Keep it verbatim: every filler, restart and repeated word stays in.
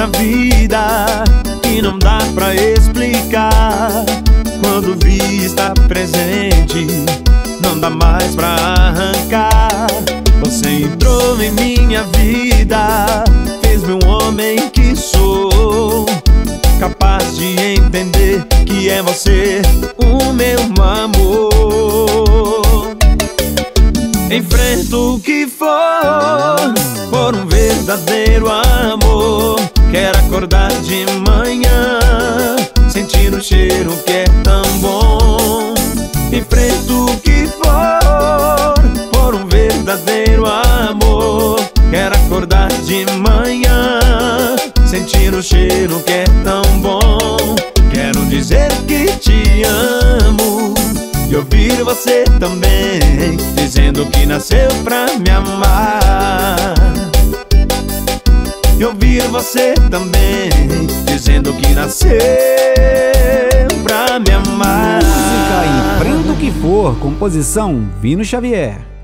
minha vida que não dá pra explicar. Quando vi estar presente, não dá mais pra arrancar. Você entrou em minha vida, fez-me um homem que sou, capaz de entender que é você o meu amor. Enfrento o que for por um verdadeiro amor. Quero acordar de manhã, sentir o cheiro que é tão bom. Enfrento o que for por um verdadeiro amor. Quero acordar de manhã, sentir o cheiro que é tão bom. Quero dizer que te amo e ouvir você também, dizendo que nasceu pra me amar. E ouvir você também, dizendo que nasceu pra me amar. Música Enfrenta o que For, composição Vino Xavier.